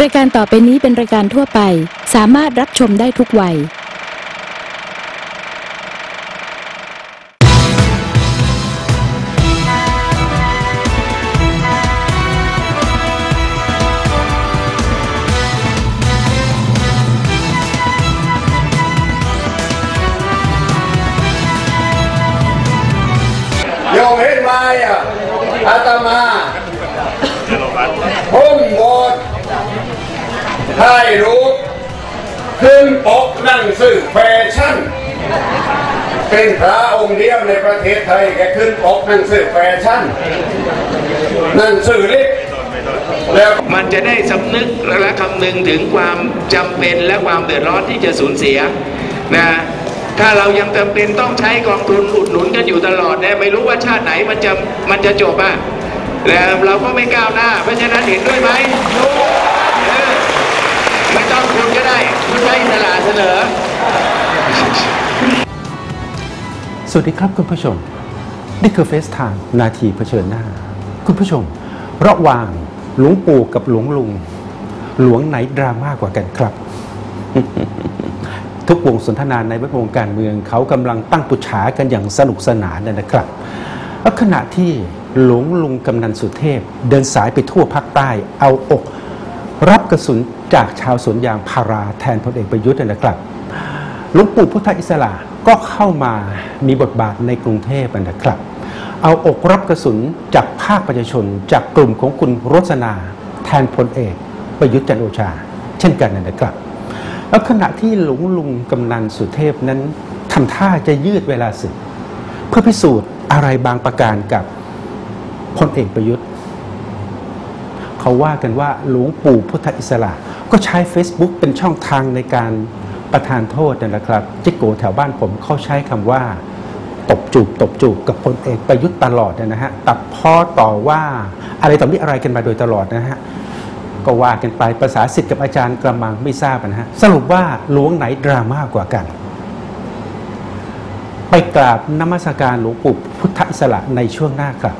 ายการต่อไปนี้เป็นรายการทั่วไปสามารถรับชมได้ทุกวัยโยมเห็นไหมอาตมาพุ่มโบสถ์ถ่ายรูปขึ้นปกหนังสือแฟชั่นเป็นพระองค์เดียวในประเทศไทยแกขึ้นปกหนังสือแฟชั่นหนังสือเล็กแล้วมันจะได้สำนึกและคำนึงถึงความจำเป็นและความเดือดร้อนที่จะสูญเสียนะถ้าเรายังจำเป็นต้องใช้กองทุนอุดหนุนกันอยู่ตลอดเนี่ยไม่รู้ว่าชาติไหนมันจะจบอ่ะแล้วเราก็ไม่ก้าวหน้าเพราะฉะนั้นเห็นด้วยไหมไม่ต้องคุณก็ได้คุณใช้ตลาดเสนอสวัสดีครับคุณผู้ชมนี่คือเฟซไทม์นาทีเผชิญหน้าคุณผู้ชมระหว่างหลวงปู่กับหลวงลุงหลวงไหนดราม่ากว่ากันครับ ทุกวงสนทนาในแวดวงการเมืองเขากำลังตั้งปุจฉากันอย่างสนุกสนานนะครับและขณะที่หลวงลุงกำนันสุเทพเดินสายไปทั่วภาคใต้เอาอกรับกระสุนจากชาวสวนยางพาราแทนพลเอกประยุทธ์นะครับหลวงปู่พุทธอิสระก็เข้ามามีบทบาทในกรุงเทพนะครับเอาอกรับกระสุนจากภาคประชาชนจากกลุ่มของคุณรสนาแทนพลเอกประยุทธ์จันทร์โอชาเช่นกันนะครับแล้วขณะที่หลวงลุงกำนันสุเทพนั้นทำท่าจะยืดเวลาศึกเพื่อพิสูจน์อะไรบางประการกับพลเอกประยุทธ์เขาว่ากันว่าหลวงปู่พุทธอิสระก็ใช้ Facebook เป็นช่องทางในการประทานโทษนะครับจิโกแถวบ้านผมเขาใช้คำว่าตบจูบกับพลเอกประยุทธ์ตลอดนะฮะตัดพ้อต่อว่าอะไรต่อมีอะไรกันมาโดยตลอดนะฮะก็ว่ากันไปภาษาศิษย์กับอาจารย์กระมังไม่ทราบนะฮะสรุปว่าหลวงไหนดราม่ากว่ากันไปกราบนมัสการหลวงปู่พุทธอิสระในช่วงหน้าครับ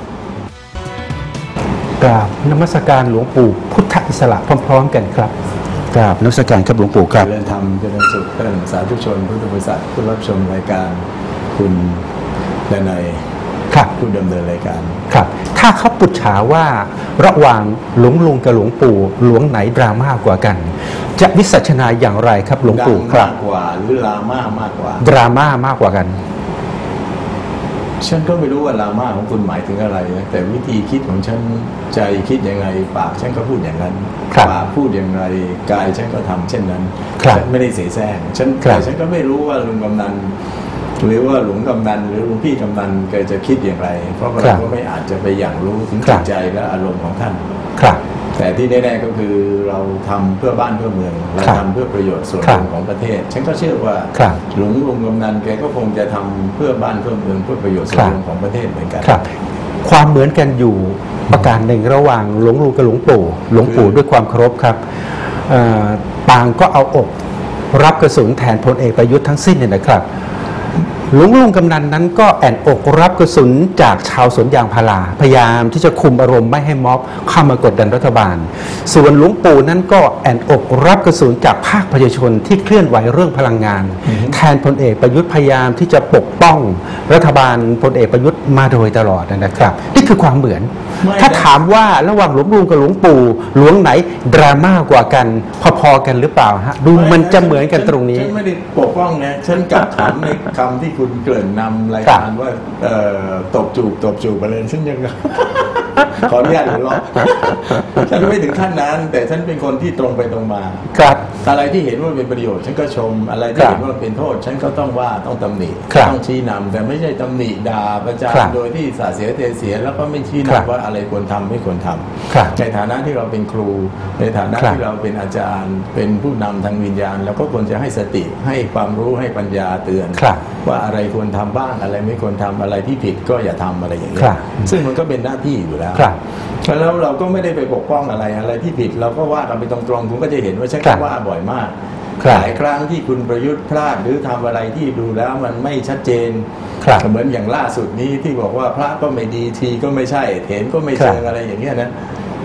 กราบนมัสการหลวงปู่พุทธอิสระพร้อมๆกันครับกราบนมัสการครับหลวงปู่ครับเจริญธรรมเจริญสุขท่านสาธุชนพุทธบริษัทผู้รับชมรายการคุณและในผู้ดำเนินรายการครับถ้าเขาปุจฉาว่าระหว่างหลวงลุงกับหลวงปู่หลวงไหนดราม่ากว่ากันจะวิสัชนาอย่างไรครับหลวงปู่ครับมากกว่าหรือดราม่ามากกว่าดราม่ามากกว่ากันฉันก็ไม่รู้ว่าดราม่าของคุณหมายถึงอะไรนะแต่วิธีคิดของฉันใจคิดยังไงปากฉันก็พูดอย่างนั้นปากพูดอย่างไรกายฉันก็ทำเช่นนั้นฉันไม่ได้เสแสร้งแต่ฉันก็ไม่รู้ว่าลุงกำนันหรือว่าหลวงกำนันหรือหลวงพี่กำนันแกจะคิดอย่างไรเพราะเราก็ไม่อาจจะไปอย่างรู้ถึงจิตใจและอารมณ์ของท่านแต่ที่แน่ๆก็คือเราทำเพื่อบ้านเพื่อเมืองเราทำเพื่อประโยชน์ส่วนรวมของประเทศฉันก็เชื่อว่าหลวงกำนันแกก็คงจะทำเพื่อบ้านเพื่อเมืองเพื่อประโยชน์ส่วนรวมของประเทศเหมือนกันความเหมือนกันอยู่ประการหนึ่งระหว่างหลวงลุงกับหลวงปู่ด้วยความเคารพครับต่างก็เอาอกรับกระสุนแทนพลเอกประยุทธ์ทั้งสิ้นเนี่ยนะครับหลวงลุงกำนันนั้นก็แอนอกรับกระสุนจากชาวสวนยางพาราพยายามที่จะคุมอารมณ์ไม่ให้ม็อบเข้ามากดดันรัฐบาลส่วนหลวงปู่นั้นก็แอนอกรับกระสุนจากภาคประชาชนที่เคลื่อนไหวเรื่องพลังงานแทนพลเอกประยุทธ์พยายามที่จะปกป้องรัฐบาลพลเอกประยุทธ์มาโดยตลอดนะครับนี่คือความเหมือนถ้าถามว่าระหว่างหลวงลุงกับหลวงปู่หลวงไหนดราม่ากว่ากันพอๆกันหรือเปล่าฮะดูมันจะเหมือนกันตรงนี้ฉันไม่ได้ปกป้องนะฉันกลับถามในคำที่คุณเกริ่นนำรายการว่าตบจูบอะไรซึ่งยังขออนุญาตหัวเราะฉันไม่ถึงขั้นนั้นแต่ฉันเป็นคนที่ตรงไปตรงมาอะไรที่เห็นว่าเป็นประโยชน์ฉันก็ชมอะไรที่เห็นว่าเป็นโทษฉันก็ต้องว่าต้องตำหนิต้องชี้นำแต่ไม่ใช่ตำหนิด่าประจานโดยที่สาเสียเทเสียแล้วก็ไม่ชี้นำว่าอะไรควรทำไม่ควรทำในฐานะที่เราเป็นครูในฐานะที่เราเป็นอาจารย์เป็นผู้นำทางวิญญาณเราก็ควรจะให้สติให้ความรู้ให้ปัญญาเตือนว่าอะไรควรทำบ้างอะไรไม่ควรทำอะไรที่ผิดก็อย่าทำอะไรอย่างนี้ซึ่งมันก็เป็นหน้าที่อยู่แล้วแล้วเราก็ไม่ได้ไปปกป้องอะไรที่ผิดเราก็ว่ากันไปตรงๆคุณก็จะเห็นว่าฉันก็ว่าบ่อยมากหลายครั้งที่คุณประยุทธ์พลาดหรือทำอะไรที่ดูแล้วมันไม่ชัดเจนเหมือนอย่างล่าสุดนี้ที่บอกว่าพระก็ไม่ดีทีก็ไม่ใช่เถรก็ไม่เชิงอะไรอย่างเงี้ยนะ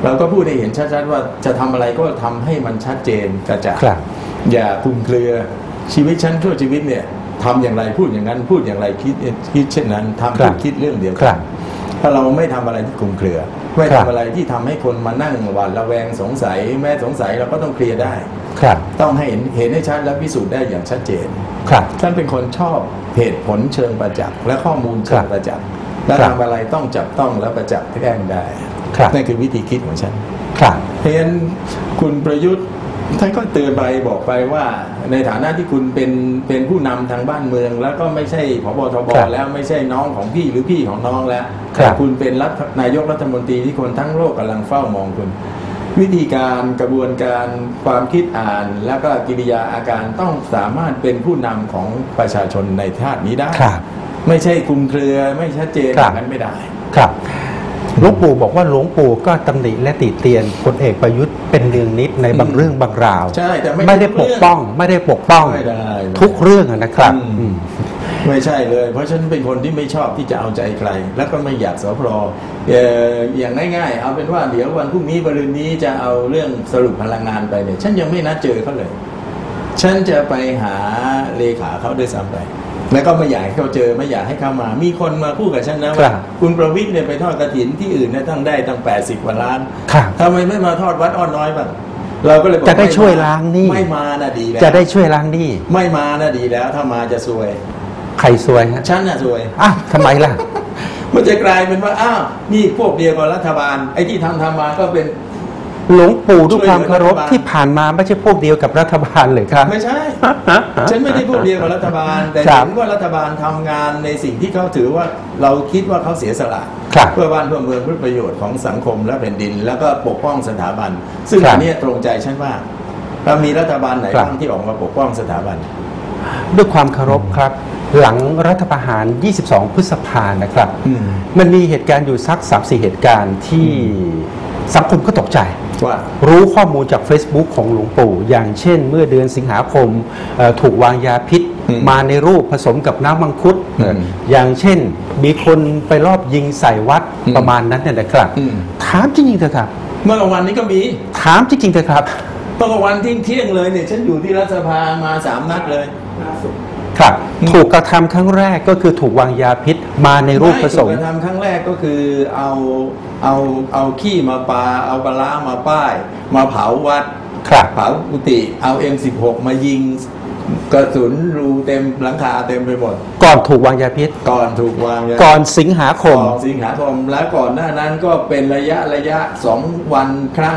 เราก็พูดให้เห็นชัดๆว่าจะทำอะไรก็ทำให้มันชัดเจนกระจ่างครับอย่าคลุมเครือชีวิตฉันชั่วชีวิตเนี่ยทำอย่างไรพูดอย่างนั้นพูดอย่างไรคิดเช่นนั้นทำครัพูบดคิดเรื่องเดียวครักับ นถ้าเราไม่ทำอะไรที่คลุมเครือไม่ครัทำบอะไรที่ทำให้คนมานั่งหวาดระแวงสงสัยแม้สงสัยเราก็ต้องเคลียร์ได้ครับต้องให้เห็นให้ชัดและพิสูจน์ได้อย่างชัดเจนครับท่านเป็นคนชอบเหตุผลเชิงประจักษ์และข้อมูลเชิครังบประจักษ์และครับทำอะไรต้องจับต้องและประจักษ์แจ้งได้ครับนั่นคือวิธีคิดของฉันครับเพราะฉะนั้นคุณประยุทธ์ท่านก็เตือนไปบอกไปว่าในฐานะที่คุณเป็นผู้นำทางบ้านเมือง แล้วก็ไม่ใช่ผบทบครับแล้วไม่ใช่น้องของพี่หรือพี่ของน้องแล้วครับแต่คุณเป็นนายกรัฐมนตรีที่คนทั้งโลกกำลังเฝ้ามองคุณ วิธีการกระบวนการความคิดอ่าน แล้วก็กิริยาอาการต้องสามารถเป็นผู้นำของประชาชนในชาตินี้ได้ครับไม่ใช่คลุมเครือไม่ชัดเจนคอรับย่างนั้นไม่ได้ครับหลวงปู่บอกว่าหลวงปู่ก็ตำหนิและติเตียนพลเอกประยุทธ์เป็นเนืองนิดในบางเรื่องบางราวใช่แต่ไม่ไม่ได้ทุปกกเรื่องป้องไม่ได้ปกป้องไม่ได้ทุกเรื่องอะนะครับอืม ไม่ใช่เลย เพราะฉันเป็นคนที่ไม่ชอบที่จะเอาใจใคร แล้วก็ไม่อยากสพรอย่างง่ายๆ เอาเป็นว่าเดี๋ยววันพรุ่งนี้บริณนี้จะเอาเรื่องสรุปพลังงานไปเนี่ยฉันยังไม่นัดเจอเขาเลย ฉันจะไปหาเลขาเขาด้วยซ้ำไป แล้วก็ไม่อยากให้เขาเจอไม่อยากให้เขามา มีคนมาพูดกับฉันนะครัว่าบคุณประวิตรเนี่ยไปทอดกฐินที่อื่นเนี่ยตั้งได้ตั้ง80 กว่าล้านครับทำไมไม่มาทอดวัดอ้อนน้อยบ้างเราก็เลยบอกจะได้ช่วยล้างหนี้ไม่มาน่ะดีแล้วจะได้ช่วยล้างหนี้ไม่มาน่ะดีแล้วถ้ามาจะซวยใครซวยฮะฉันน่ะซวยอ้าวทำไมล่ะมันจะกลายเป็นว่าอ้าวนี่พวกเดียวกับรัฐบาลไอ้ที่ทำมาก็เป็นหลวงปู่ด้วยความเคารพช่วยเหลือรัฐบาลที่ผ่านมาไม่ใช่พวกเดียวกับรัฐบาลเลยครับไม่ใช่ ฉันไม่ได้พวกเดียวกับรัฐบาล แต่ครับเห็นว่ารัฐบาลทำงานในสิ่งที่เขาถือว่าเราคิดว่าเขาเสียสละครับเพื่อบ้านเพื่อเมืองเพื่อประโยชน์ของสังคมและแผ่นดิน แล้วก็ปกป้องสถาบัน ซึ่งครับอันเนี้ยตรงใจฉันว่าเรามีรัฐบาลไหนครับบ้างที่ออกมาปกป้องสถาบันด้วยความเคารพครับ หลังรัฐประหาร 22 พฤษภานะครับอืมมันมีเหตุการณ์อยู่สัก 3-4 เหตุการณ์ที่สังคมก็ตกใจว่ารู้ข้อมูลจาก Facebook ของหลวงปู่ อย่างเช่น เมื่อเดือนสิงหาคมถูกวางยาพิษ มาในรูปผสมกับน้ำมังคุด อย่างเช่น มีคนไปรอบยิงใส่วัดประมาณนั้นเนี่ยนะครับ ถามจริงๆเถอะครับเมื่อกลางวันนี้ก็มีถามจริงๆเถอะครับเมื่อกลางวันเที่ยงเลยเนี่ยฉันอยู่ที่รัฐสภามา3 นัดเลยครับ ถูกกระทำครั้งแรกก็คือถูกวางยาพิษมาในรูปผสมไถูกกระทำครั้งแรกก็คือเอาขี้มาปาเอาปลาร้ามาป้าย มาเผาวัดครับเผากุฏิเอา M16 มายิงกระสุนรูเต็มหลังคาเต็มไปหมดก่อนถูกวางยาพิษก่อนถูกวางยาก่อนสิงหาคมก่อนสิงหาคมและก่อนหน้านั้นก็เป็นระยะ2 วันครั้ง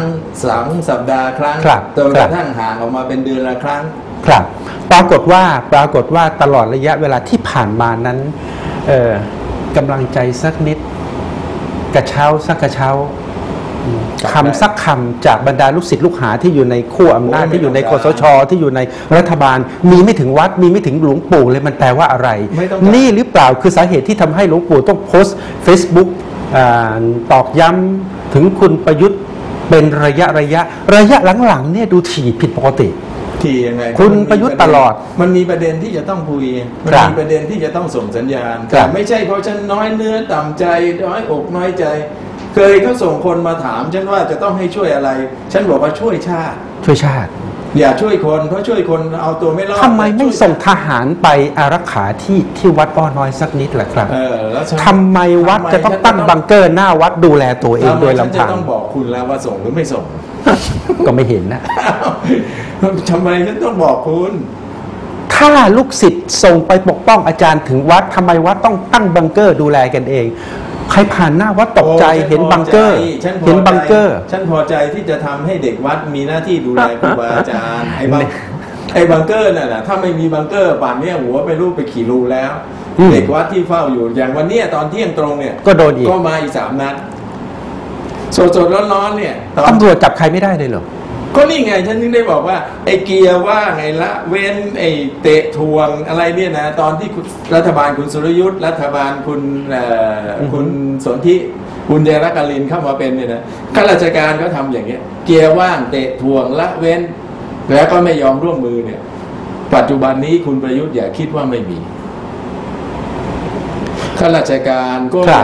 2 สัปดาห์ครั้งครับจนกระทั่งห่างออกมาเป็นเดือนละครั้งครับ ปรากฏว่าตลอดระยะเวลาที่ผ่านมานั้นกำลังใจสักนิด กระเช้าสักกระเช้าครับคำสักคำจากบรรดาลูกศิษย์ลูกหาที่อยู่ในขั้วอำนาจโอ้ยที่อยู่ในไม่คต้องสชที่อยู่ในรัฐบาล มีไม่ถึงวัดมีไม่ถึงหลวงปู่เลยมันแปลว่าอะไรไม่ต้องการนี่หรือเปล่าคือสาเหตุที่ทำให้หลวงปู่ต้องโพสต์ Facebook ตอกย้ำถึงคุณประยุทธ์เป็นระยะหลังๆเนี่ยดูถี่ผิดปกติที่ยังไงคุณประยุทธ์ตลอดมันมีประเด็นที่จะต้องคุยมันครับมีประเด็นที่จะต้องส่งสัญญาณครัแต่บไม่ใช่เพราะฉันน้อยเนื้อต่ำใจน้อยอกน้อยใจ เคยเขาส่งคนมาถามฉันว่าจะต้องให้ช่วยอะไร ฉันบอกว่าช่วยชาติช่วยชาติอย่าช่วยคนเพราะช่วยคนเอาตัวไม่รอดทำไมไม่ช่วยส่งทหารไปอารักขาที่วัดอ้อน้อยสักนิดล่ะครับแล้วฉันทำไมวัดจะต้องตั้งบังเกอร์หน้าวัดดูแลตัวเองทำไมโดยฉันลำจะพังต้องบอกคุณแล้วว่าส่งหรือไม่ส่งก็ไม่เห็นนะทำไมฉันต้องบอกคุณถ้าลูกศิษย์ส่งไปปกป้องอาจารย์ถึงวัดทำไมวัดต้องตั้งบังเกอร์ดูแลกันเอง ใครผ่านหน้าวัดตกใจโอ้เห็นบังเกอร์ฉัพใจเห็นบังเกอร์ฉันพอใจที่จะทำให้เด็กวัดมีหน้าที่ดูแลครูบาอาจารย์ไอ้บังเกอร์น่ะถ้าไม่มีบังเกอร์ป่านเนี้ยหัวไปรูปไปขี่รูแล้ว เด็กวัดที่เฝ้าอยู่อย่างวันเนี้ยตอนเที่ยงตรงเนี่ยก็โดนอีกก็มาอีก3 นัดสดๆร้อนๆเนี่ยตอนตำรวจจับใครไม่ได้เลยเหรอก็นี่ไงฉันถึงได้บอกว่าไอ้เกียร์ว่าไงละเว้นไอ้เตะทวงอะไรเนี่ยนะตอนที่รัฐบาลคุณสุรยุทธ์รัฐบาลคุณสนธิบุญยรักลินเข้ามาเป็นเนี่ยนะข้าราชการก็ทำอย่างเงี้ย เกียร์ว่างเตะทวงละเว้น แล้วก็ไม่ยอมร่วมมือเนี่ย ปัจจุบันนี้คุณประยุทธ์อย่าคิดว่าไม่มีข้าราชการก็ครับยัง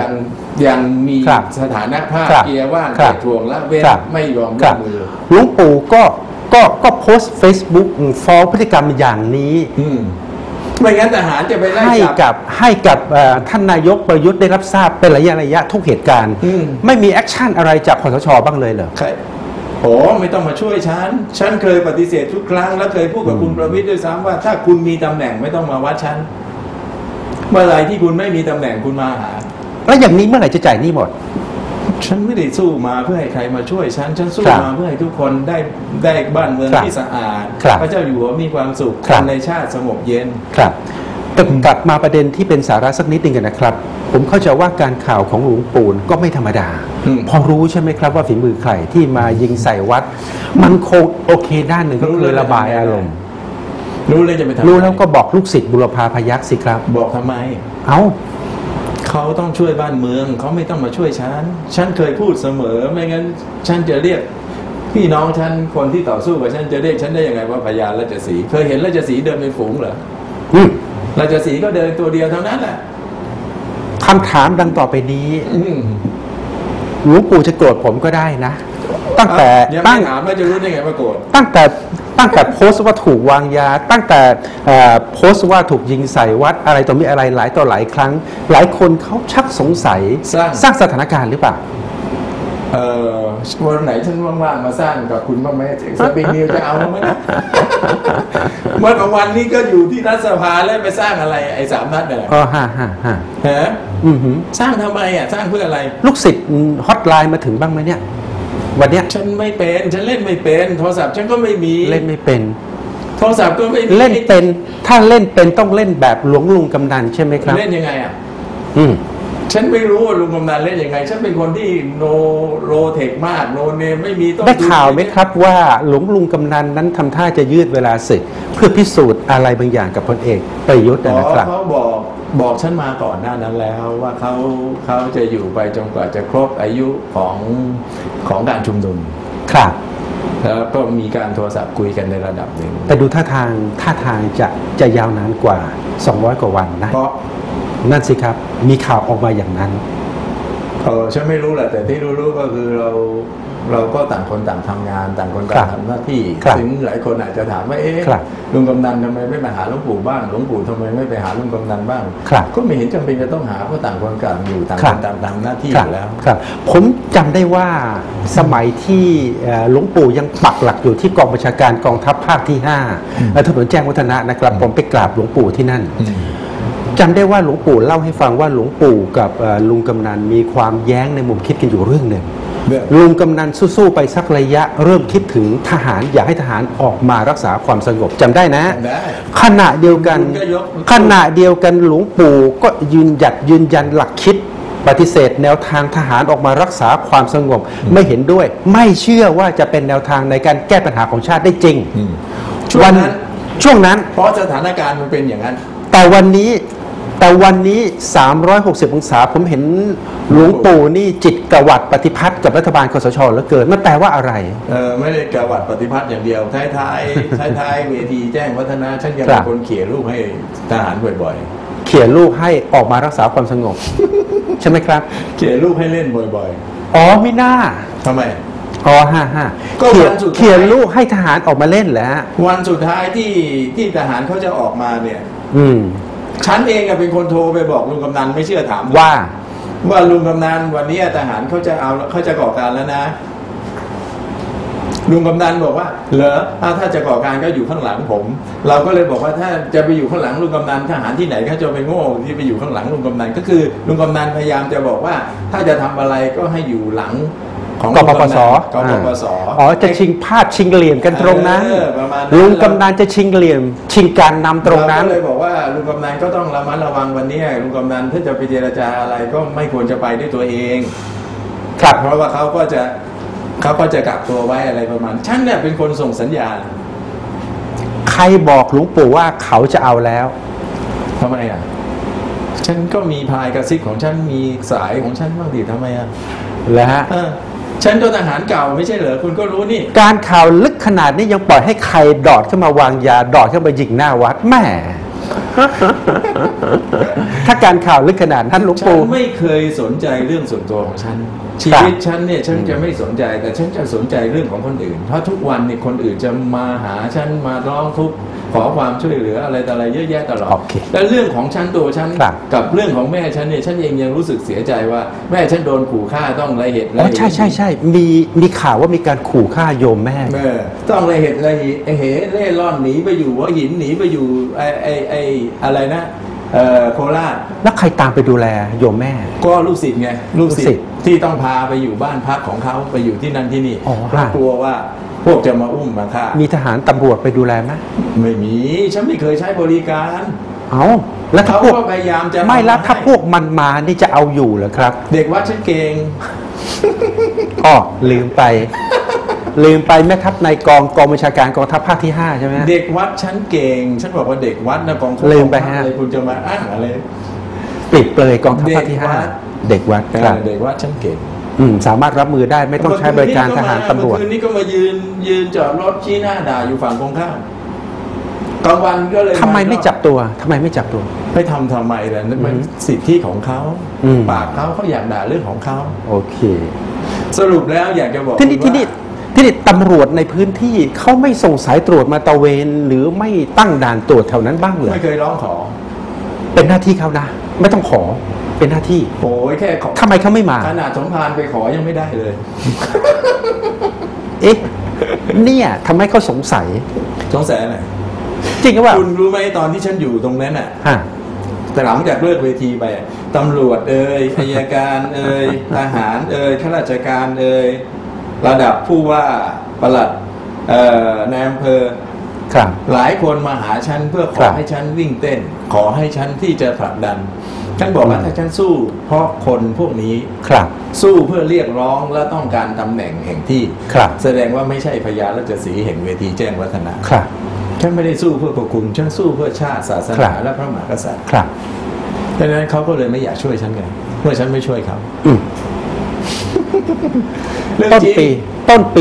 ยังมีครับสถานะภาพครับเกียร์ว่างครัเกีบยร์ถ่วงละเว้นครับไม่ยอมคร่รัวบมมือหลวงปู่ก็โพสต์ Facebook ฟ้องพฤติกรรมอย่างนี้ไม่งั้นทหารจะไปไล่ให้จับกับท่านนายกประยุทธ์ได้รับทราบเป็นระยะทุกเหตุการณ์ ไม่มีแอคชั่นอะไรจากคสชบ้างเลยเหรอใครโอ้ไม่ต้องมาช่วยฉันเคยปฏิเสธทุกครั้งแล้วเคยพูดกับคุณประวิตรด้วยซ้ำว่าถ้าคุณมีตำแหน่งไม่ต้องมาวัดฉันเมื่อไหร่ที่คุณไม่มีตำแหน่งคุณมาหาแล้วอย่างนี้เมื่อไหร่จะจ่ายหนี้หมดฉันไม่ได้สู้มาเพื่อให้ใครมาช่วยฉันสู้ครับมาเพื่อให้ทุกคนได้บ้านเมืองครับที่สะอาดครับพระเจ้าอยู่หัวมีความสุขครับคนในชาติสงบเย็นครับแต่กลับมาประเด็นที่เป็นสาระสักนิดหนึ่งกันนะครับ ผมเข้าใจว่าการข่าวของหลวงปู่ก็ไม่ธรรมดา พอรู้ใช่ไหมครับว่าฝีมือใครที่มายิงใส่วัด มันคงโอเคด้านหนึ่งก็คือระบายอารมณ์รู้เลยจะไปทำรู้แล้วก็บอกลูกศิษย์บุรพาพยัคฆ์สิครับบอกทำไมเอ้าเขาต้องช่วยบ้านเมืองเขาไม่ต้องมาช่วยฉันเคยพูดเสมอไม่งั้นฉันจะเรียกพี่น้องฉันคนที่ต่อสู้กับฉันจะเรียกฉันได้ยังไงว่าพญาราชสีห์เคยเห็นราชสีห์เดินเป็นฝูงเหรออืมราชสีห์ก็เดินตัวเดียวเท่านั้นแหละคำถามดังต่อไปนี้อืมหลวงปู่จะโกรธผมก็ได้นะ ตั้งแต่ยังตั้ไม่งถามว่าจะรู้ได้ไงว่าโกรธตั้งแต่โพสต์ว่าถูกวางยา ตั้งแต่โพสต์ว่าถูกยิงใส่วัดอะไรต่อมีอะไรหลายต่อหลายครั้ง หลายคนเขาชักสงสัยสร้างสถานการณ์หรือเปล่าวันไหนฉันว่างๆมาสร้างกับคุณบ้างไหมสปริงนิวจะเอาไหมนะเมื่อกลางวันนี้ก็อยู่ที่รัฐสภาแล้วไปสร้างอะไรไอ้สามนัดเนี่ยอ๋อฮ่าฮ่าฮ่าฮะอือหือสร้างทำไมอ่ะสร้างเพื่ออะไรลูกศิษย์ฮอตไลน์มาถึงบ้างไหมเนี่ย วันเนี้ยฉันไม่เป็นฉันเล่นไม่เป็นโทรศัพท์ฉันก็ไม่มีเล่นไม่เป็นโทรศัพท์ก็ไม่มีเล่นเป็นถ้าเล่นเป็นต้องเล่นแบบหลวงลุงกำนันใช่ไหมครับเล่นยังไงอ่ะอืมฉันไม่รู้ว่าลุงกำนันเล่นยังไง ฉันเป็นคนที่โนโรเทคมากโนเนมไม่มีต้องได้ข่าวไหมครับว่าหลวงลุงกำนันนั้นทำท่าจะยืดเวลาศึกเพื่อพิสูจน์อะไรบางอย่างกับพลเอกประยุทธ์นะครับเขาบอกฉันมาก่อนหน้านั้นแล้วว่าเขาจะอยู่ไปจนกว่าจะครบอายุของการชุมนุมครับแล้วก็มีการโทรศัพท์คุยกันในระดับหนึ่งแต่ดูท่าทางจะยาวนานกว่า200 กว่าวันนะเพราะนั่นสิครับ มีข่าวออกมาอย่างนั้นฉันไม่รู้แหละแต่ที่รู้ก็คือเราก็ต่างคนต่างทำงานต่างคนต่างทำหน้าที่ครับถึงหลายคนอาจจะถามว่าเอ๊ะครับลุงกำนันทำไมไม่มาหาหลวงปู่บ้างหลวงปู่ทำไมไม่ไปหาลุงกำนันบ้างครับก็ไม่เห็นจำเป็นจะต้องหาเพราะต่างคนต่างอยู่ต่างครัคบนต่างทำหน้าที่อครับยู่แล้วครับ ผมจำได้ว่าสมัยที่หลวงปู่ยังปักหลักอยู่ที่กองบัญชาการกองทัพภาคที่5ถนนแจ้งวัฒนะนะครับ ผมไปกราบหลวงปู่ที่นั่น จำได้ว่าหลวงปู่เล่าให้ฟังว่าหลวงปู่กับลุงกำนันมีความแย้งในมุมคิดกันอยู่เรื่องหนึ่งเรื่องลุงกำนันสู้ๆไปสักระยะเริ่มคิดถึงทหารอยากให้ทหารออกมารักษาความสงบจำได้นะจำได้ขณะเดียวกันคุณก็ยกขณะเดียวกันหลวงปู่ก็ยืนยันหลักคิดปฏิเสธแนวทางทหารออกมารักษาความสงบไม่เห็นด้วย ไม่เชื่อว่าจะเป็นแนวทางในการแก้ปัญหาของชาติได้จริงช่วงนั้นช่วงนั้นเพราะสถานการณ์มันเป็นอย่างนั้นแต่วันนี้360 องศาผมเห็นหลวงปู่นี่จิตกวัดปฏิพัฒน์กับรัฐบาลคสชเหลือเกินมันแปลว่าอะไรไม่ได้กระวัดปฏิพัฒน์อย่างเดียวท้ายเวทีแจ้งวัฒนะฉันยังครัเป็บนคนเขียนรูปให้ทหารบ่อยเขียนลูกให้ออกมารักษาความสงบ ใช่ไหมครับๆ เขียนรูปให้เล่นบ่อยอ๋อไม่น่าๆทำไมอ๋อก็เขียวัน นสุดท้ายเขียนลูกให้ทหารออกมาเล่นแหละวันสุดท้ายที่ทหารเขาจะออกมาเนี่ยอืมฉันเองเป็นคนโทรไปบอกลุงกำนันไม่เชื่อถามว่าลุงกำนันวันนี้ทหารเขาจะก่อการแล้วนะลุงกำนันบอกว่าเหรอถ้าจะก่อการก็อยู่ข้างหลังผม เราก็เลยบอกว่าถ้าจะไปอยู่ข้างหลังลุงกำนันทหารที่ไหนเขาจะไปโง่ที่ไปอยู่ข้างหลังลุงกำนันก็คือลุงกำนันพยายามจะบอกว่า ถ้าจะทำอะไรก็ให้อยู่หลังของกปปสกปปสอ๋อจะชิงพาดชิงเหลี่ยมกันตรงนั้นประมาณนั้นลุงกำนันจะชิงเหลี่ยม ชิงการนำตรงนั้นเราก็เลยบอกว่าลุงกำนันก็ต้องระมัดระวังวันนี้ลุงกำนันถ้าจะไปเจรจาอะไรก็ไม่ควรจะไปด้วยตัวเองครับเพราะว่าเขาก็จะกักตัวไว้อะไรประมาณฉันเนี่ยเป็นคนส่งสัญญาณใครบอกหลวงปู่ว่าเขาจะเอาแล้วทำไมอ่ะฉันก็มีพายกระซิบของฉันมีสายของฉันบ้างดิทำไมอ่ะแล้วฮะฉันก็ทหารเก่าไม่ใช่เหรอคุณก็รู้นี่การข่าวลึกขนาดนี้ยังปล่อยให้ใครดอดเข้ามาวางยาดอดเข้ามายิงหน้าวัดแม่ถ้าการข่าวลึกขนาดนั้นหลวงฉันปู่ไม่เคยสนใจเรื่องส่วนตัวของฉันชีวิตฉันเนี่ยฉันจะไม่สนใจแต่ฉันจะสนใจเรื่องของคนอื่นเพราะทุกวันเนี่ยคนอื่นจะมาหาฉันมาร้องทุกข์ขอความช่วยเหลืออะไรต่ออะไรเยอะแยะตลอดโอเคและเรื่องของฉันตัวฉันครับกับเรื่องของแม่ฉันเนี่ยฉันเองยังรู้สึกเสียใจว่าแม่ฉันโดนขู่ฆ่าต้องระเหตุอ๋อใช่มีข่าวว่ามีการขู่ฆ่าโยมแม่ต้องระเหตุระเหเล่ร่อนหนีไปอยู่หัวหินหนีไปอยู่ไออะไรนะโคราชแล้วใครตามไปดูแลโยมแม่ก็ลูกศิษย์ไงลูกศิลูกศิษษย์ย์ที่ต้องพาไปอยู่บ้านพักของเขาไปอยู่ที่นั่นที่นี่อ๋อเพราะกลัวว่าพวกจะมาอุ้มมาฆ่ามีทหารตำรวจไปดูแลไหมไม่มีฉันไม่เคยใช้บริการเอาแล้วถ้าเขาพวกก็พยายามจะไม่แล้วให้ถ้าพวกมันมานี่จะเอาอยู่เหรอครับเด็กวัดฉันเก่งอ๋อลืมไปแม่ทัพในกองบัญชาการกองทัพภาคที่ 5 ใช่ไหมเด็กวัดฉันเก่งฉันบอกว่าเด็กวัดนะกองทัพลืมไปฮะอะไรคุณจะมาอ้างอะไรปิดเปลยกองทัพภาคที่เด็กวัด 5 เด็กวัดครับเด็กวัดฉันเก่งสามารถรับมือได้ไม่ต้องใช้บริการทหารตำรวจเมื่อคืนนี้ก็มายืนจอดรถชี้หน้าด่าอยู่ฝั่งตรงข้ามกลางวันก็เลยทำไมไม่จับตัวทำไมไม่จับตัวไปทำไมล่ะนั่นมันสิทธิของเขาอืมปากเขาอยากด่าเรื่องของเขาโอเคสรุปแล้วอยากจะบอกที่นี่ตำรวจในพื้นที่เขาไม่ส่งสายตรวจมาตระเวน หรือไม่ตั้งด่านตรวจแถวนั้นบ้างเหรอไม่เคยร้องขอเป็นหน้าที่เขานะ ไม่ต้องขอเป็นหน้าที่โอ้ยแค่ขอทำไมเขาไม่มาขนาดสมภารไปขอยังไม่ได้เลยเอ๊ะเนี่ยทำให้เขาสงสัยสงสัยอะไรจริงหรือเปล่าคุณรู้ไหมตอนที่ฉันอยู่ตรงนั้นน่ะฮะแต่หลังจากเลิกเวทีไปตำรวจอัยการทหารข้าราชการระดับผู้ว่าปลัดนายอำเภอครับหลายคนมาหาฉันเพื่อขครัอบ ให้ฉันวิ่งเต้น ขอให้ฉันที่จะผลักดันฉันบอกว่าถ้าฉันสู้เพราะคนพวกนี้ครับสู้เพื่อเรียกร้องและต้องการตำแหน่งแห่งที่ครับแสดงว่าไม่ใช่พญาราชสีห์แห่งเวทีแจ้งวัฒนะครับฉันไม่ได้สู้เพื่อพวกคุณฉันสู้เพื่อชาติศาสครันาบและพระมหากษัตริย์ครับดังนั้นเขาก็เลยไม่อยากช่วยฉันไงเมื่อฉันไม่ช่วยเขาอืมเรื่องต้นจริงปี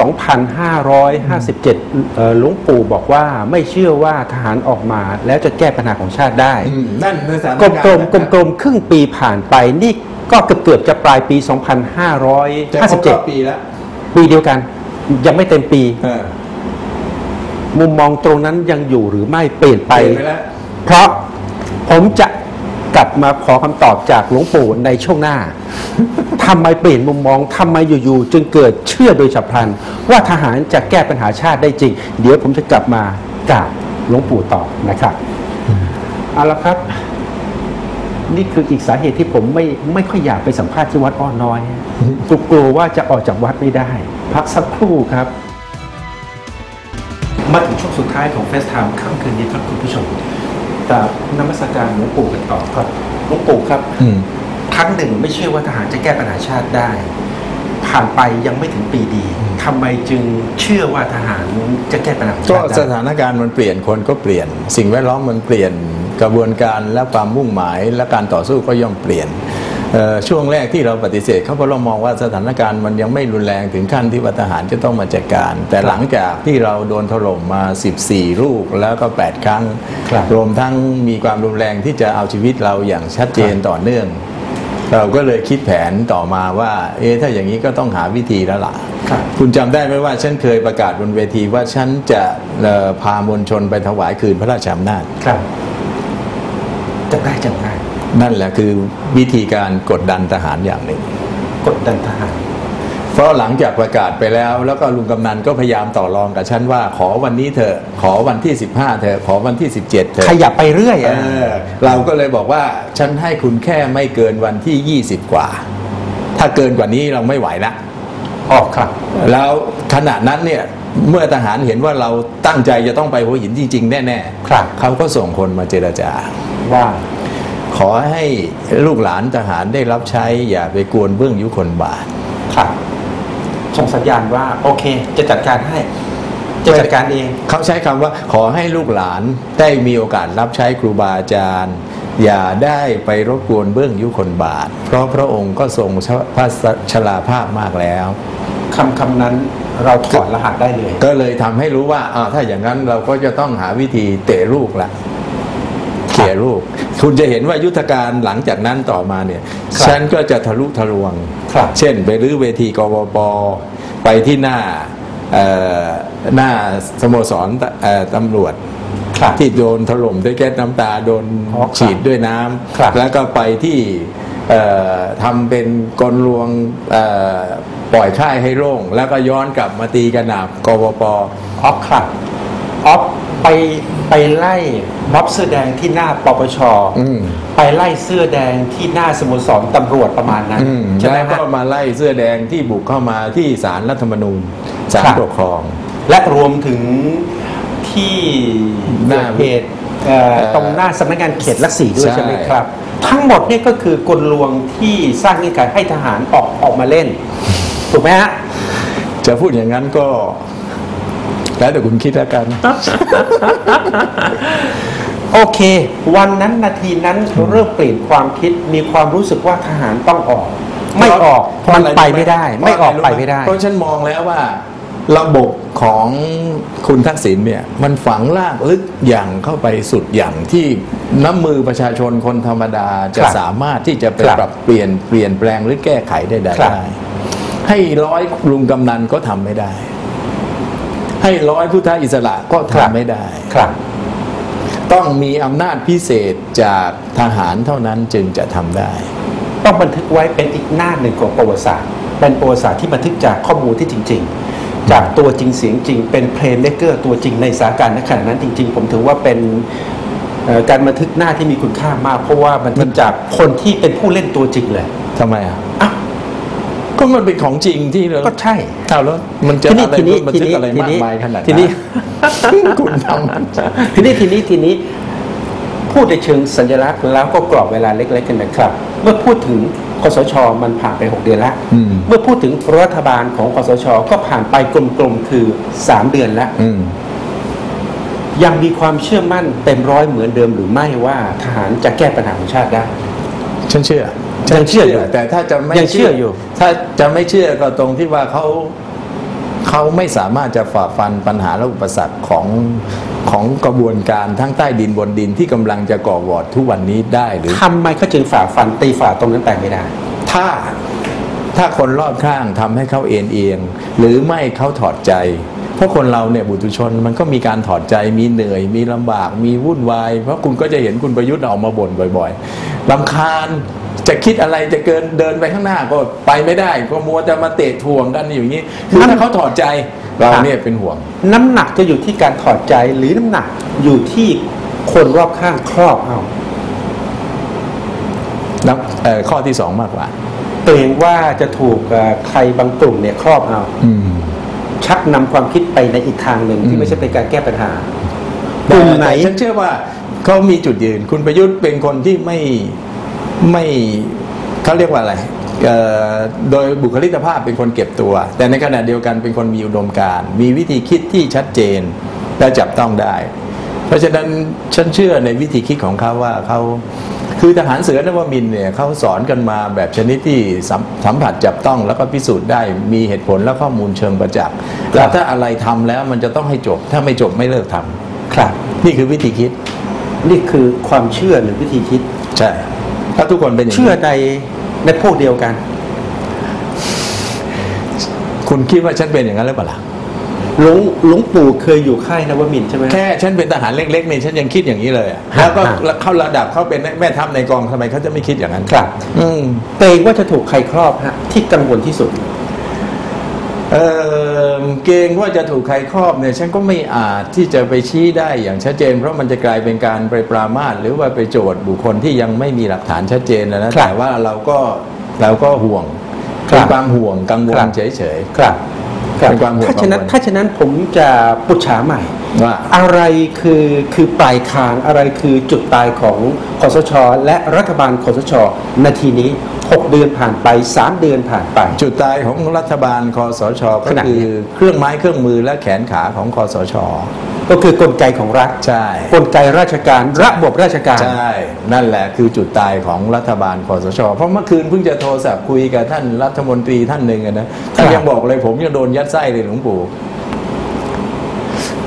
2557หลวงปู่บอกว่าไม่เชื่อว่าทหารออกมาแล้วจะแก้ปัญหาของชาติได้นั่นในสถานกการณ์ลมๆครึ่งปีผ่านไปนี่ก็เกือบจะปลายปีจะครบรอบปีแล้วปีเดียวกัน ยังไม่เต็มปีเออมุมมองตรงนั้นยังอยู่หรือไม่เปลี่ยนไปเปลี่ยนไปแล้วเพราะผมจะกลับมาขอคำตอบจากหลวงปู่ในช่วงหน้า ทำไมเปลี่ยนมุมมองทำไมอยู่ๆจึงเกิดเชื่อโดยฉับพลัน ว่าทหารจะแก้ปัญหาชาติได้จริง เดี๋ยวผมจะกลับมากราบหลวงปู่ต่อนะครับเอาละครับ นี่คืออีกสาเหตุที่ผมไม่ค่อยอยากไปสัมภาษณ์ที่วัดอ้อน้อยกลัวว่าจะออกจากวัดไม่ได้ พักสักครู่ครับ มาถึงช่วงสุดท้ายของเฟสไทม์ค่ำคืนนี้ครับคุณผู้ชมกราบนมัสการหลวงปู่กันต่อครับหลวงปู่ครับ ครั้งหนึ่งไม่เชื่อว่าทหารจะแก้ปัญหาชาติได้ ผ่านไปยังไม่ถึงปีดีทำไมจึงเชื่อว่าทหารจะแก้ปัญหาก็ชาติสได้ถานการณ์มันเปลี่ยนคนก็เปลี่ยน สิ่งแวดล้อมมันเปลี่ยนกระบวนการและความมุ่งหมายและการต่อสู้ก็ย่อมเปลี่ยนช่วงแรกที่เราปฏิเสธเขาเพราะเรามองว่าสถานการณ์มันยังไม่รุนแรงถึงขั้นที่ว่าทหารจะต้องมาจัดการ แต่หลังจากที่เราโดนถล่มมา14ลูกแล้วก็8ครั้งครับรวมทั้งมีความรุนแรงที่จะเอาชีวิตเราอย่างชัดเจนต่อเนื่อง เราก็เลยคิดแผนต่อมาว่าถ้าอย่างนี้ก็ต้องหาวิธีแล้วล่ะครับคุณจำได้ไหมว่าฉันเคยประกาศบนเวทีว่าฉันจะพามวลชนไปถวายคืนพระราชอำนาจครับจำได้นั่นแหละคือวิธีการกดดันทหารอย่างหนึ่งกดดันทหารเพราะหลังจากประกาศไปแล้วก็ลุงกำนันก็พยายามต่อรองกับฉันว่าขอวันนี้เถอะขอวันที่15เถอะขอวันที่17เถอะขยับไปเรื่อยเราก็เลยบอกว่าฉันให้คุณแค่ไม่เกินวันที่20กว่า ถ้าเกินกว่านี้เราไม่ไหวละออกครับแล้วขณะนั้นเนี่ยเมื่อทหารเห็นว่าเราตั้งใจจะต้องไปหัวหินจริงๆแน่ครับเขาก็ส่งคนมาเจรจาว่าขอให้ลูกหลานทหารได้รับใช้อย่าไปกวนเบื้องยุคนบาทครับส่งสัญญาณว่าโอเค จะจัดการให้จะจัดการเองเขาใช้คำว่าขอให้ลูกหลานได้มีโอกาสรับใช้ครูบาอาจารย์ อย่าได้ไปรบกวนเบื้องยุคนบาท เพราะพระองค์ก็ทรงพระชราภาพมากแล้วคำนั้นเราถอดรหัสได้เลยก็เลยทำให้รู้ว่าถ้าอย่างนั้นเราก็จะต้องหาวิธีเตะลูกละเขี่ยลูกคุณจะเห็นว่ายุทธการหลังจากนั้นต่อมาเนี่ยฉันก็จะทะลุทะลวงเช่นไปรื้อเวทีกบป.ไปที่หน้าสโมสรตำรวจที่โดนถล่มด้วยแก๊สน้ำตาโดนฉีดด้วยน้ำแล้วก็ไปที่ทำเป็นกลลวงปล่อยค่ายให้โล่งแล้วก็ย้อนกลับมาตีกระหน่ำกบป. ไปไล่ม็อบเสื้อแดงที่หน้าปปช.ไปไล่เสื้อแดงที่หน้าสโมสรตำรวจประมาณนั้นใช่ไหมครับก็มาไล่เสื้อแดงที่บุกเข้ามาที่ศาลรัฐธรรมนูญศาลปกครองและรวมถึงที่หน้าเหตุตรงหน้าสำนักงานเขตลักษีด้วยใช่ไหมครับทั้งหมดนี่ก็คือกลลวงที่สร้างเงื่อนไขให้ทหารออกมาเล่นถูกไหมฮะจะพูดอย่างนั้นก็แล้วแต่คุณคิดแล้วกันโอเควันนั้นนาทีนั้นเริ่มเปลี่ยนความคิดมีความรู้สึกว่าทหารต้องออกไม่ออกมันไปไม่ได้ไม่ออกไปไม่ได้เพราะฉันมองแล้วว่าระบบของคุณทักษิณเนี่ยมันฝังลากลึกอย่างเข้าไปสุดอย่างที่น้ำมือประชาชนคนธรรมดาจะสามารถที่จะไปปรับเปลี่ยนแปลงหรือแก้ไขได้ให้100ลุงกำนันก็ทำไม่ได้ให้100พุทธอิสระก็ทำไม่ได้ต้องมีอำนาจพิเศษจากทหารเท่านั้นจึงจะทำได้ต้องบันทึกไว้เป็นอีกหน้าหนึ่งของประวัติศาสตร์เป็นประวัติศาสตร์ที่บันทึกจากข้อมูลที่จริงๆจากตัวจริงเสียงจริงเป็นเพลย์เมเกอร์ตัวจริงในสถานการณ์ณขณะนั้นจริงๆผมถือว่าเป็นการบันทึกหน้าที่มีคุณค่ามากเพราะว่าบันทึกจากคนที่เป็นผู้เล่นตัวจริงเลยทำไมก็มันเป็นของจริงที่เราก็ใช่แล้วมันจะอะไรมันจะอะไรมากมายขนาดนั้นทีนี้คุณทำทีนี้พูดในเชิงสัญลักษณ์แล้วก็กรอบเวลาเล็กๆกันนะครับเมื่อพูดถึงคสช.มันผ่านไป6 เดือนแล้วเมื่อพูดถึงรัฐบาลของคสช.ก็ผ่านไปกลมๆคือ3 เดือนแล้วยังมีความเชื่อมั่นเต็มร้อยเหมือนเดิมหรือไม่ว่าทหารจะแก้ปัญหาของชาติได้ฉันเชื่ออยู่แต่ถ้าจะไม่เชื่ออยู่ถ้าจะไม่เชื่อก็ตรงที่ว่าเขาไม่สามารถจะฝ่าฟันปัญหาและอุปสรรคของกระบวนการทั้งใต้ดินบนดินที่กำลังจะก่อวอร์ดทุกวันนี้ได้หรือทำไมเขาจึงฝ่าฟันตีฝ่าตรงนั้นไปไม่ได้ถ้าคนรอบข้างทำให้เขาเอียงหรือไม่เขาถอดใจเพราะคนเราเนี่ยบุตุชนมันก็มีการถอดใจมีเหนื่อยมีลำบากมีวุ่นวายเพราะคุณก็จะเห็นคุณประยุทธ์ออกมาบ่นบ่อยๆรำคาญจะคิดอะไรจะเดินไปข้างหน้าก็ไปไม่ได้ก็มัวจะมาเตะทวงกันอย่างนี้คือถ้าเขาถอดใจเราเนี่ยเป็นห่วงน้ำหนักจะอยู่ที่การถอดใจหรือน้ำหนักอยู่ที่คนรอบข้างครอบเอาข้อที่2มากกว่าเกรงว่าจะถูกใครบางกลุ่มเนี่ยครอบเอาชักนำความคิดไปในอีกทางหนึ่งที่ไม่ใช่เป็นการแก้ปัญหากลุ่มไหนฉันเชื่อว่าเขามีจุดยืนคุณประยุทธ์เป็นคนที่ไม่เขาเรียกว่าอะไรโดยบุคลิกภาพเป็นคนเก็บตัวแต่ในขณะเดียวกันเป็นคนมีอุดมการณ์มีวิธีคิดที่ชัดเจนและจับต้องได้เพราะฉะนั้นฉันเชื่อในวิธีคิดของเขาว่าเขาคือทหารเสือนวมินทร์เนี่ยเขาสอนกันมาแบบชนิดที่สัมผัสจับต้องแล้วก็พิสูจน์ได้มีเหตุผลและข้อมูลเชิงประจักษ์แล้วถ้าอะไรทำแล้วมันจะต้องให้จบถ้าไม่จบไม่เลิกทำครับนี่คือวิธีคิดนี่คือความเชื่อหรือวิธีคิดใช่ถ้าทุกคนเป็นอย่างนี้เชื่อในพวกเดียวกันคุณคิดว่าฉันเป็นอย่างนั้นหรือเปล่าหลวงปู่เคยอยู่ค่ายนวมินทร์ใช่ไหมแค่ฉันเป็นทหารเล็กๆนี่ฉันยังคิดอย่างนี้เลยแล้วก็เข้าระดับเขาเป็นแม่ทัพในกองทำไมเขาจะไม่คิดอย่างนั้นครับเกรงว่าจะถูกใครครอบฮะที่กังวลที่สุดเกรงว่าจะถูกใครครอบเนี่ยฉันก็ไม่อาจที่จะไปชี้ได้อย่างชัดเจนเพราะมันจะกลายเป็นการไปปรามาสหรือว่าไปโจทย์บุคคลที่ยังไม่มีหลักฐานชัดเจนนะแต่ว่าเราก็ห่วงเป็นความห่วงกังวลเฉยๆครับถ้าฉะนั้นผมจะปุจฉาใหม่ว่าอะไรคือปลายทางอะไรคือจุดตายของคสช.และรัฐบาลคสช.นาทีนี้6 เดือนผ่านไป3 เดือนผ่านไปจุดตายของรัฐบาลคสช.ก็คือเครื่องไม้เครื่องมือและแขนขาของคสช. ก็คือกลไกของรัฐใช่กลไกราชการระบบราชการใช่นั่นแหละคือจุดตายของรัฐบาลคสช.เพราะเมื่อคืนเพิ่งจะโทรศัพท์คุยกับท่านรัฐมนตรีท่านหนึ่งนะท่านยังบอกเลยผมยังโดนยัดไส้เลยหลวงปู่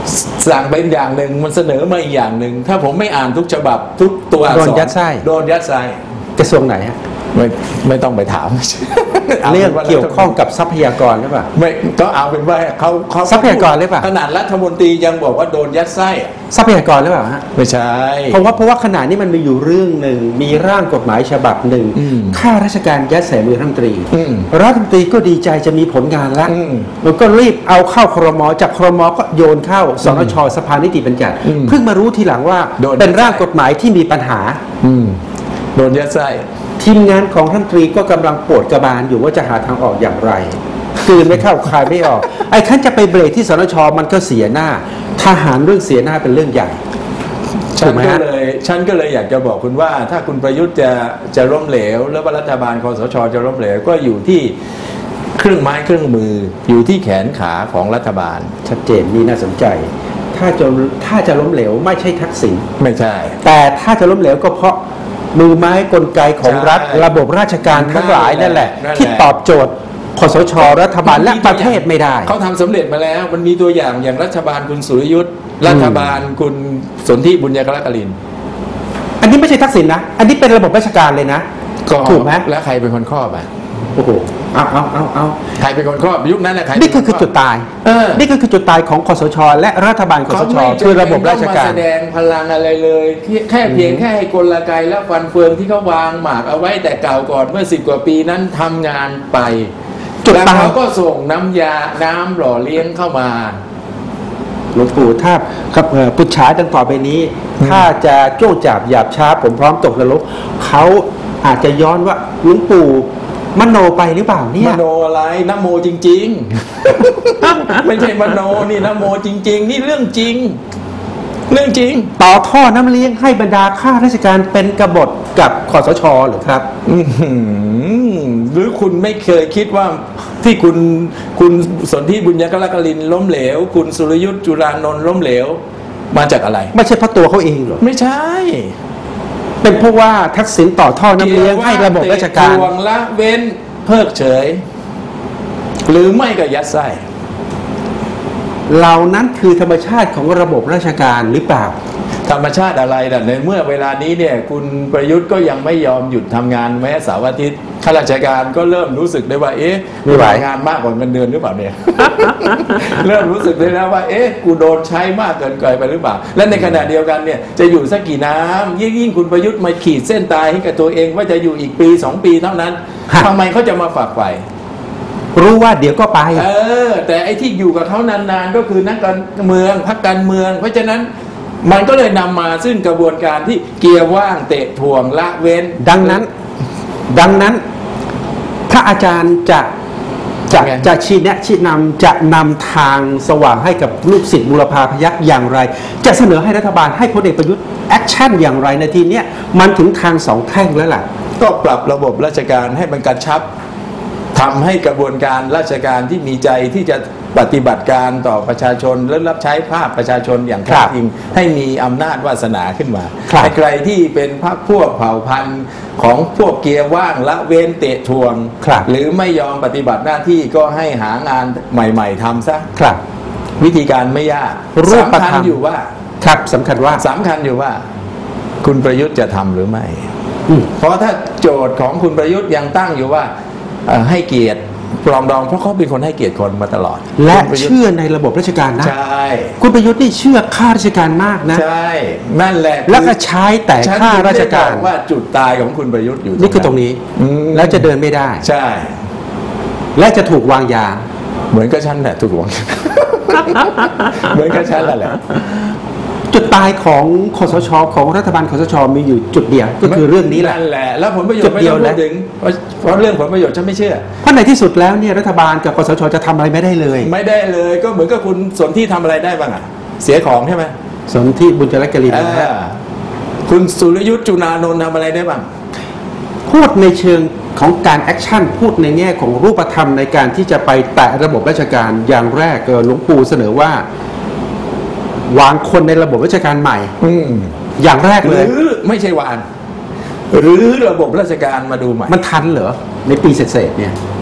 สั่งเป็นอย่างหนึ่งมันเสนอมาอีกอย่างหนึ่งถ้าผมไม่อ่านทุกฉบับทุกตัวอักษรโดนยัดไส้โดนยัดไส้กระทรวงไหนฮะไม่ต้องไปถามเรื่องเกี่ยวข้องกับทรัพยากรหรือเปล่าไม่ก็เอาเป็นว่าเขาทรัพยากรหรือเปล่าขนาดรัฐมนตรียังบอกว่าโดนยัดไส้อะทรัพยากรหรือเปล่าฮะไม่ใช่เพราะว่าขณะนี้มันมีอยู่เรื่องหนึ่งมีร่างกฎหมายฉบับหนึ่งอืมข้าราชการยัดใส่มือรัฐมนตรีอืมรัฐมนตรีก็ดีใจจะมีผลงานละอืมมันก็รีบเอาเข้าครม.จากครม.ก็โยนเข้าสนช.สภานิติบัญญัติอืมเพิ่งมารู้ทีหลังว่าโดนเป็นร่างกฎหมายที่มีปัญหาโดนยัดไส้ทีมงานของรัฐมนตรีก็กำลังปวดกระบาลอยู่ว่าจะหาทางออกอย่างไรกลืนไม่เข้าคายไม่ออกไอ้ท่านจะไปเบรกที่สนช.มันก็เสียหน้าทหารเรื่องเสียหน้าเป็นเรื่องใหญ่ฉัถูนกไหมก็ฮะเลยอยากจะบอกคุณว่า ถ้าคุณประยุทธ์จะล้มเหลวแล้วว่ารัฐบาลคสชจะล้มเหลวก็อยู่ที่เครื่องไม้เครื่องมืออยู่ที่แขนขาของรัฐบาลชัดเจนนี่น่าสนใจ ถ้าจะล้มเหลวไม่ใช่ทักษิณไม่ใช่แต่ถ้าจะล้มเหลวก็เพราะมือไม้กลไกของรัฐใช่ระบบราชการทั้งหลายนั่นแหละนั่นแหละที่ตอบโจทย์คสช.รัฐบาลและประเทศไม่ได้เขาทำสำเร็จมาแล้ว มันมีตัวอย่างรัฐบาลคุณสุรยุทธ์รัฐบาลคุณสนธิบุญญกรกลินอันนี้ไม่ใช่ทักษิณนะ อันนี้เป็นระบบราชการเลยนะ ถูกไหมแล้วใครเป็นคนครอบอ่ะโอ้โหเอาใครเป็นคนครอบยุคนั้นแหละใครนี่คือเป็จุดตาย นี่ก็คือจุดตายของคสช.และรัฐบาลคเขาสช. ไม่คือระบบราชการแสดงพลังอะไรเลยแค่เพียงแค่ให้กลไกและฟันเฟืองที่เขาวางหมากเอาไว้แต่เก่าก่อนเมื่อ10 กว่าปีนั้นทำงานไปจุดแล้วตายเขาก็ส่งน้ำหล่อเลี้ยงเข้ามาหลวงปู่ถ้าครับปุจฉาดังต่อไปนี้ ถ้าจะโจ้จับหยาบช้าผมพร้อมตกนรกเขาอาจจะย้อนว่าหลวงปู่มโนไปหรือเปล่าเนี่มยโนอะไรนะโมจริง ๆ ไม่ใช่มโนนี่นะโมจริง ๆ นี่เรื่องจริง เรื่องจริงต่อท่อน้ำเลี้ยงให้บรรดาข้าราชการเป็นกบฏกับคสช.หรือครับอื้อหือหรือคุณไม่เคยคิดว่าที่คุณสนธิบุญญกรกลินล้มเหลว คุณสุรยุทธ์จุลานนท์ล้มเหลว มาจากอะไรไม่ใช่เพราะตัวเขาเองหรอไม่ใช่เป็นเพราะว่าทักษิณต่อท่อน้ำเลี้ยงให้ระบบราชการทวงละเว้นเพิกเฉย หรือไม่ก็ยัดไส้เหล่านั้นคือธรรมชาติของระบบราชการหรือเปล่าธรรมชาติอะไรแต่ในเมื่อเวลานี้เนี่ยคุณประยุทธ์ก็ยังไม่ยอมหยุดทำงานแม้เสาร์อาทิตย์ข้าราชการก็เริ่มรู้สึกได้ว่า เอ๊ะไม่ไหวทำงานมากกว่าเงินเดือนหรือเปล่าเนี่ย เริ่มรู้สึกได้แล้วว่า เอ๊ะกูโดนใช้มากเกินไปหรือเปล่า และในขณะเดียวกันเนี่ยจะอยู่สักกี่น้ำยิ่งคุณประยุทธ์มาขีดเส้นตายให้กับตัวเองว่าจะอยู่อีกปี 2 ปีเท่านั้นฮะทำไมเขาจะมาฝากไฟรู้ว่าเดี๋ยวก็ไปแต่ไอ้ที่อยู่กับเขานานๆก็คือนักการเมืองพรรคการเมือง เพราะฉะนั้นมันก็เลยนำมาซึ่งกระบวนการที่เกียร์ว่างเตะถ่วงละเว้นดังนั้นพระอาจารย์จะชี้นำจะนำทางสว่างให้กับลูกศิษย์บุรพาพยัคฆ์อย่างไร จะเสนอให้รัฐบาลให้พลเอกประยุทธ์แอคชั่นอย่างไรในทีเนี้ยมันถึงทางสองแพร่งแล้วล่ะก็ปรับระบบราชการให้มันกระชับทำให้กระบวนการราชการที่มีใจที่จะปฏิบัติการต่อประชาชนและรับใช้ภาคประชาชนอย่างแท้จริงให้มีอำนาจวาสนาขึ้นมาครับใครที่เป็นพรรคพวกเผ่าพันธุ์ของพวกเกียร์ว่างละเว้นเตะทวงครับหรือไม่ยอมปฏิบัติหน้าที่ก็ให้หางานใหม่ๆทำซะครับวิธีการไม่ยากรูปธรรมสำคัญอยู่ว่าครับสำคัญว่าสำคัญอยู่ว่า คุณประยุทธ์จะทำหรือไม่อืมเพราะถ้าโจทย์ของคุณประยุทธ์ยังตั้งอยู่ว่าให้เกียรติปลองดองเพราะเขาเป็นคนให้เกียรติคนมาตลอดและคุณประยุทธ์เชื่อในระบบราชการนะใช่คุณประยุทธ์นี่เชื่อข้าราชการมากนะใช่นั่นแหละแล้วก็ใช้แต่ฉันข้าราชการถึงได้บอกว่าจุดตายของคุณประยุทธ์อยู่นี่คือตรงนี้ แล้วจะเดินไม่ได้ใช่และจะถูกวางยาเหมือนกับฉันแหละถูกหวง เหมือนกับฉันแหละจุดตายของคสช.ของรัฐบาลคสช.มีอยู่จุดเดียวก็คือเรื่องนี้แหละนั่นแหละแล้วผลประโยชจุน์ดไม่เดียต้วองพูนะดถึงเพราะเรื่องผลประโยชน์ฉันไม่เชื่อเพราะในที่สุดแล้วเนี่ยรัฐบาลกับคสช.จะทำอะไรไม่ได้เลยไม่ได้เลยก็เหมือนกับคุณสนที่ทำอะไรได้บ้างอ่ะเสียของใช่ไหมสนที่บุญจรักลินนะฮะคุณสุรยุทธ์จุนานนท์ทำอะไรได้บ้างพูดในเชิงของการแอคชั่นพูดในแง่ของรูปธรรมในการที่จะไปแตะระบบราชการอย่างแรกหลวงปู่เสนอว่าวางคนในระบบราชการใหม่ อย่างแรกหเลรืยอไม่ใช่วานหรือระบบราชการมาดูใหม่มันทันเหรอในปีเศษๆเนี่ย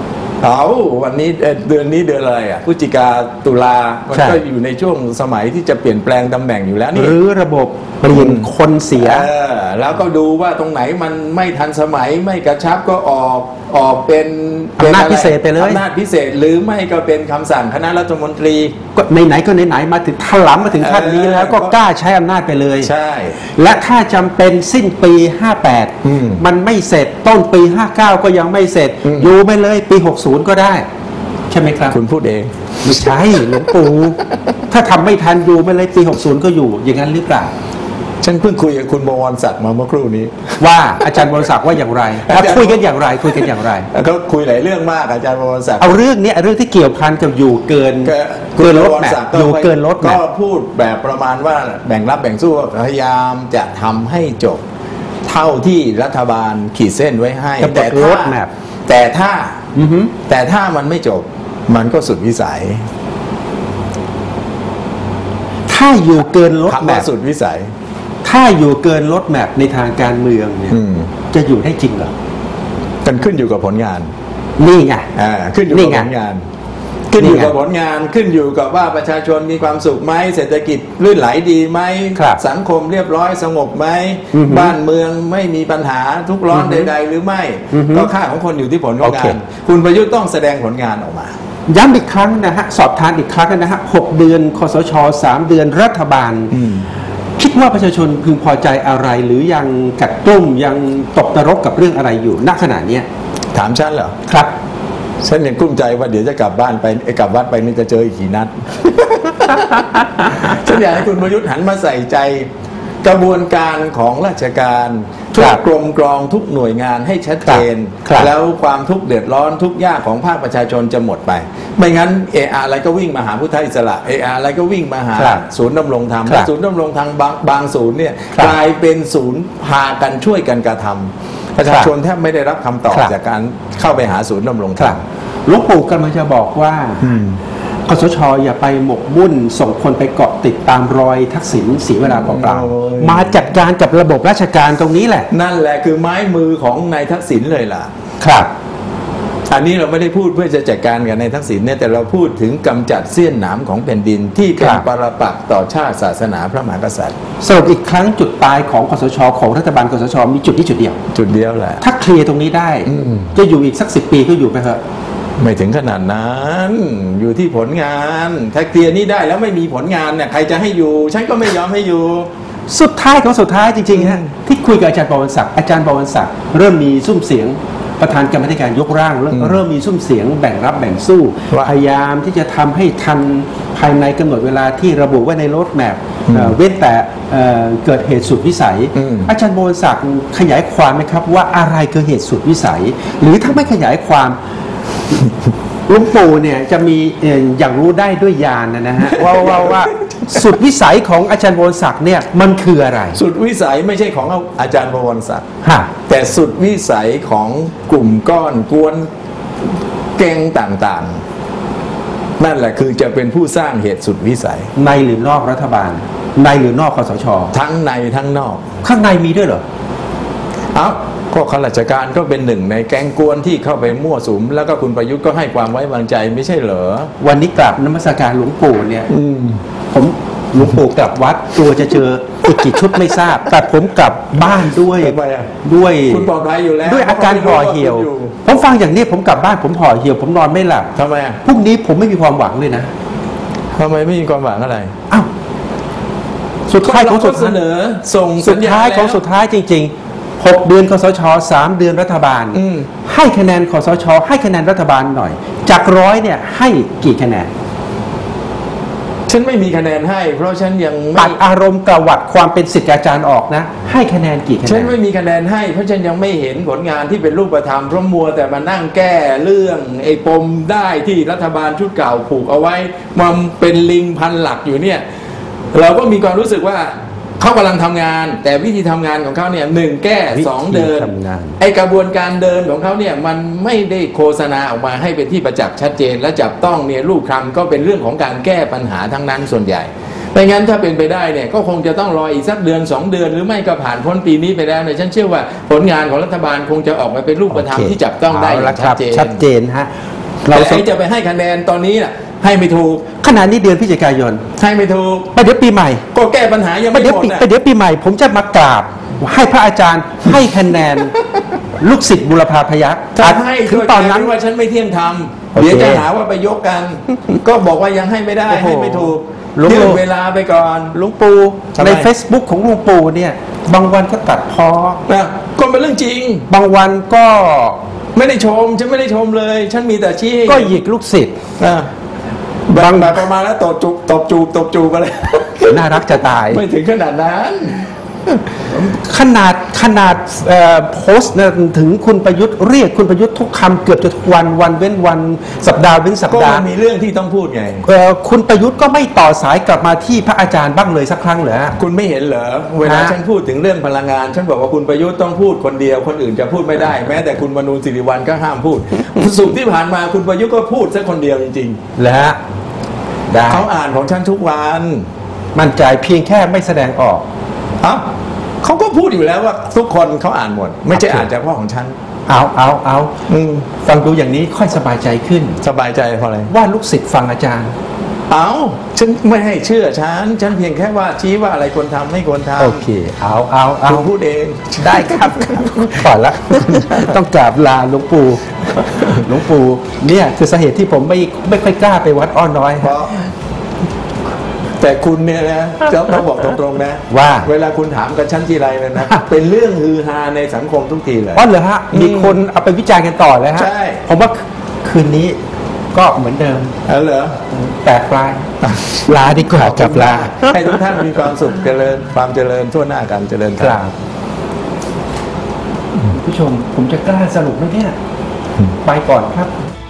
เขาวันนี้เดือนนี้เดือนอะไรอ่ะพฤศจิกาตุลามันก็อยู่ในช่วงสมัยที่จะเปลี่ยนแปลงตำแหน่งอยู่แล้วนี่หรือระบบเปลี่ยนคนเสียแล้วก็ดูว่าตรงไหนมันไม่ทันสมัยไม่กระชับก็ออกเป็นอำนาจพิเศษไปเลยอำนาจพิเศษหรือไม่ก็เป็นคำสั่งคณะรัฐมนตรีก็ไหนก็ไหนมาถึงถลำมาถึงขั้นนี้แล้วก็กล้าใช้อำนาจไปเลยใช่และถ้าจำเป็นสิ้นปี58มันไม่เสร็จต้นปี59ก็ยังไม่เสร็จอยู่ไปเลยปี60ก็ได้ใช่ไหมครับคุณพูดเองไม่ใช่หลวงปู่ถ้าทำไม่ทันอยู่ไปเลยปี60ก็อยู่อย่างนั้นหรือเปล่าฉันเพิ่งคุยกับคุณบวรศักดิ์มาเมื่อครู่นี้ว่าอาจารย์บวรศักดิ์ว่าอย่างไรคุยกันอย่างไรก็คุยหลายเรื่องมากอาจารย์บวรศักดิ์เอาเรื่องนี้เรื่องที่เกี่ยวพันกับอยู่เกินรถแมพอยู่เกินรถก็พูดแบบประมาณว่าแบ่งรับแบ่งสู้พยายามจะทำให้จบเท่าที่รัฐบาลขีดเส้นไว้ให้แต่ถ้ามันไม่จบมันก็สุดวิสัยถ้าอยู่เกินรถแมพสุดวิสัยถ้าอยู่เกินรถแมพในทางการเมืองเนี่ยจะอยู่ได้จริงเหรอกันขึ้นอยู่กับผลงานนี่ไงขึ้นอยู่กับผลงานขึ้นอยู่กับผลงานขึ้นอยู่กับว่าประชาชนมีความสุขไหมเศรษฐกิจลื่นไหลดีไหมสังคมเรียบร้อยสงบไหมบ้านเมืองไม่มีปัญหาทุกร้อนใดๆหรือไม่ก็ค่าของคนอยู่ที่ผลงานคุณประยุทธ์ต้องแสดงผลงานออกมาย้ำอีกครั้งนะฮะสอบทานอีกครั้งนะฮะ6 เดือนคสช3 เดือนรัฐบาลคิดว่าประชาชนพึงพอใจอะไรหรือยังกัดตุ้มยังตกนรกกับเรื่องอะไรอยู่ณขณะนี้ถามฉันเหรอครับฉันยังกุ้มใจว่าเดี๋ยวจะกลับบ้านไปกลับวัดไปนี่จะเจออีกกี่นัด ฉันอยากให้คุณประยุทธ์หันมาใส่ใจกระบวนการของราชการทุกกรมกรองทุกหน่วยงานให้ชัดเจนแล้วความทุกข์เดือดร้อนทุกยากของภาคประชาชนจะหมดไปไม่งั้นอะไรก็วิ่งมาหาพุทธอิสระอะไรก็วิ่งมาหาศูนย์ดำรงธรรมและศูนย์ดำรงธรรมบางศูนย์เนี่ยกลายเป็นศูนย์พากันช่วยกันกระทำประชาชนแทบไม่ได้รับคำตอบจากการเข้าไปหาศูนย์ดำรงธรรมหลวงปู่กำลังจะบอกว่าคสช.อย่าไปหมกมุ่นส่งคนไปเกาะติดตามรอยทักษิณศรีเวลาเปล่าๆมาจัดการกับระบบราชการตรงนี้แหละนั่นแหละคือไม้มือของนายทักษิณเลยล่ะครับอันนี้เราไม่ได้พูดเพื่อจะจัดการกับนายทักษิณเนี่ยแต่เราพูดถึงกำจัดเสี้ยนหนามของแผ่นดินที่เป็นปรปักษ์ต่อชาติศาสนาพระมหากษัตริย์สรุปอีกครั้งจุดตายของคสช.ของรัฐบาลคสช.มีจุดที่จุดเดียวแหละถ้าเคลียร์ตรงนี้ได้จะอยู่อีกสัก10 ปีก็อยู่ไปเถอะไม่ถึงขนาดนั้นอยู่ที่ผลงานถ้าเคลียร์นี้ได้แล้วไม่มีผลงานเนี่ยใครจะให้อยู่ฉันก็ไม่ยอมให้อยู่สุดท้ายจริงๆฮะที่คุยกับอาจารย์บวรศักดิ์เริ่มมีซุ้มเสียงประธานกรรมธิการยกร่างเริ่มมีซุ้มเสียงแบ่งรับแบ่งสู้พยายามที่จะทำให้ทันภายในกำหนดเวลาที่ระบุไว้ในโรดแมพเว้นแต่เกิดเหตุสุดวิสัยอาจารย์บวรศักดิ์ขยายความไหมครับว่าอะไรคือเหตุสุดวิสัยหรือถ้าไม่ขยายความหลวงปู่เนี่ยจะมีอย่างรู้ได้ด้วยญาณนะฮะว่าสุดวิสัยของอาจารย์บวรศักดิ์เนี่ยมันคืออะไรสุดวิสัยไม่ใช่ของอาจารย์บวรศักดิ์แต่สุดวิสัยของกลุ่มก้อนกวนแกงต่างๆนั่นแหละคือจะเป็นผู้สร้างเหตุสุดวิสัยในหรือนอกรัฐบาลในหรือนอกคสช. ทั้งในทั้งนอกข้างในมีด้วยเหรอก็ข้าราชการก็เป็นหนึ่งในแก๊งกวนที่เข้าไปมั่วสุมแล้วก็คุณประยุทธ์ก็ให้ความไว้วางใจไม่ใช่เหรอวันนี้กลับนมัสการหลวงปู่เนี่ยหลวงปู่กลับวัดตัวจะเจออีกกี่ชุดไม่ทราบแต่ผมกลับบ้านด้วยคุณปลอดภัยอยู่แล้วด้วยอาการห่อเหี่ยวผมฟังอย่างนี้ผมกลับบ้านผมห่อเหี่ยวผมนอนไม่หลับทำไมพรุ่งนี้ผมไม่มีความหวังเลยนะทำไมไม่มีความหวังอะไรอ้าวสุดท้ายของสุดเสนอส่งสุดท้ายของสุดท้ายจริง6 เดือนคสช. 3 เดือนรัฐบาลให้คะแนนคสช.ให้คะแนนรัฐบาลหน่อยจาก100เนี่ยให้กี่คะแนนฉันไม่มีคะแนนให้เพราะฉันยังตัดอารมณ์ประวัติความเป็นศิษย์อาจารย์ออกนะให้คะแนนกี่คะแนนฉันไม่มีคะแนนให้เพราะฉันยังไม่เห็นผลงานที่เป็นรูปธรรมเพราะมัวแต่มานั่งแก้เรื่องไอ้ปมได้ที่รัฐบาลชุดเก่าผูกเอาไว้มันเป็นลิงพันหลักอยู่เนี่ยเราก็มีความรู้สึกว่าเขากำลังทำงานแต่วิธีทำงานของเขาเนี่ย1แก้2เดินไอกระบวนการเดินของเขาเนี่ยมันไม่ได้โฆษณาออกมาให้เป็นที่ประจักษ์ชัดเจนและจับต้องเนี่ยรูปคำก็เป็นเรื่องของการแก้ปัญหาทั้งนั้นส่วนใหญ่ไม่งั้นถ้าเป็นไปได้เนี่ยก็คงจะต้องรออีกสักเดือน2 เดือนหรือไม่ก็ผ่านพ้นปีนี้ไปแล้วเนี่ยฉันเชื่อว่าผลงานของรัฐบาลคงจะออกมาเป็นรูปธรรมที่จับต้องได้ชัดเจนฮะเราแต่ไอ้จะไปให้คะแนนตอนนี้น่ะให้ไม่ถูกขณะนี้เดือนพฤศจิกายนให้ไม่ถูกไปเดี๋ยวปีใหม่ก็แก้ปัญหายังไปไม่เดี๋ยวหมดปีน่ะไปเดี๋ยวปีใหม่ ผมจะมากราบให้พระอาจารย์ให้คะแนน ลูกศิษย์บุรพาพยัคฆ์ถ้าให้ถึงตอนนั้นว่าฉันไม่เที่ยงธรรมโอเคเดี๋ยวจะหาว่าไปยกกัน ก็บอกว่ายังให้ไม่ได้โอ้โหให้ไม่ถูกหลวงเลื่อนเวลาไปก่อนหลวงปู่ทำไมใน Facebook ของหลวงปู่เนี่ย บางวันก็ตัดพอนะก็เป็นเรื่องจริงบางวันก็ไม่ได้ชมฉันไม่ได้ชมเลย ฉันมีแต่ชี้ก็หยิกลูกศิษย์นะแบบประมาณแล้วตบจูบอะไรน่ารักจะตายไม่ถึงขนาดนั้นขนาดโพสต์นะถึงคุณประยุทธ์เรียกคุณประยุทธ์ทุกคำเกือบจะทุกวันเว้นวันสัปดาห์เว้นสัปก็ดาห์มีเรื่องที่ต้องพูดไงคุณประยุทธ์ก็ไม่ต่อสายกลับมาที่พระอาจารย์บ้างเลยสักครั้งเหรอฮะคุณไม่เห็นเหรอเวลาฮะฉันพูดถึงเรื่องพลังงาน ฉันบอกว่าคุณประยุทธ์ต้องพูดคนเดียวคนอื่นจะพูดไม่ได้ แม้แต่คุณมนูนสิริวัลย์ก็ห้ามพูดสุขที่ผ่านมาคุณประยุทธ์ก็พูดแค่คนเดียวจริงแล้วฮะได้ๆเขาอ่านของฉันทุกวันมั่นใจเพียงแค่ไม่แสดงออกเอ้าเขาก็พูดอยู่แล้วว่าทุกคนเขาอ่านหมด ไม่ใช่อ่านเฉพาะของฉันเอาอืมฟังดูอย่างนี้ค่อยสบายใจขึ้นสบายใจเพราะอะไรว่าลูกศิษย์ฟังอาจารย์เอาฉันไม่ให้เชื่อฉันเพียงแค่ว่าชี้ว่าอะไรควรทำไม่ควรทำโอเค เอาคุณพูดเองได้ครับก่อนละ ต้องกราบลาหลวงปู่หลวงปู่เนี่ยคือสาเหตุที่ผมไม่ค่อยกล้าไปวัดอ้อน้อยเพราะแต่คุณเนี่ยนะจะต้องบอกตรงๆนะว่าเวลาคุณถามกันชั้นทีไรเลยนะ เป็นเรื่องฮือฮาในสังคมทุกทีเลยอ๋อเหรอฮะมีคนเอาไปวิจารณ์กันต่อเลยฮะใช่ผมว่าคืนนี้ก็เหมือนเดิมเหรอแปลกปลายลาดีกว่ากับลาให้ทุกท่านมีความสุขเจริญความเจริญทั่วหน้ากันเจริญกราบผู้ชมผมจะกล้าสรุปไหมเนี่ยไปก่อนครับ